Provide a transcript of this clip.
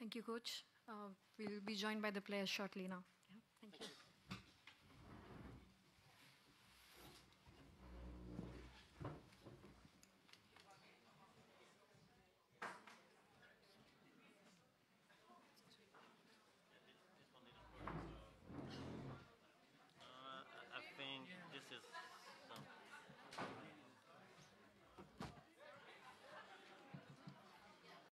Thank you, Coach. We'll be joined by the players shortly now. Yeah. Thank you.